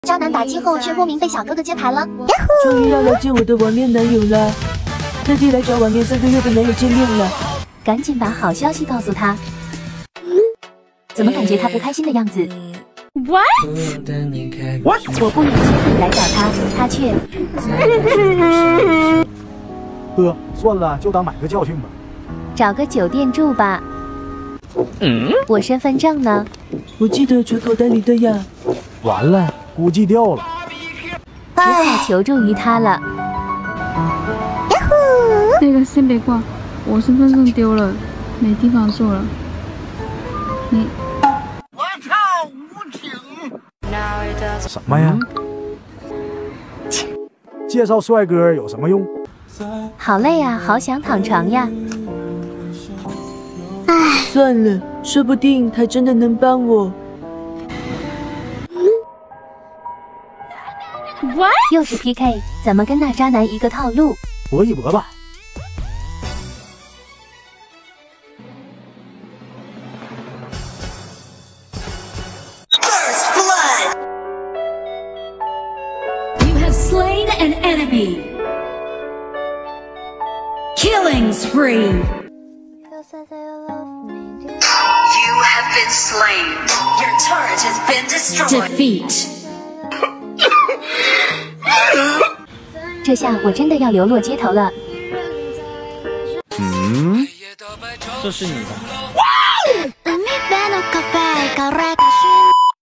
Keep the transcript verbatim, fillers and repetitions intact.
渣男打击后却莫名被小哥哥接盘了， 终于要来见我的网恋男友了，特地来找网恋三个月的男友见面了。 赶紧把好消息告诉他。怎么感觉他不开心的样子 ？What？ What？ 我不远千里来找他，他却…… 哥，算了，就当买个教训吧。 找个酒店住吧。嗯，我身份证呢？ 我记得存口袋里的呀。 完了，估计掉了。 只好求助于他了。 那个先别挂，我身份证丢了，没地方住了。你， 我操，无情！ 什么呀？介绍帅哥有什么用？ 好累啊，好想躺床呀。 唉，算了，说不定他真的能帮我。 What？ 又是 P K， 怎么跟那渣男一个套路？ 搏一搏吧。 You have slain an enemy. Killing spree. You have been slain. Your turret has been destroyed. Defeat. 这下我真的要流落街头了。 嗯，这是你的。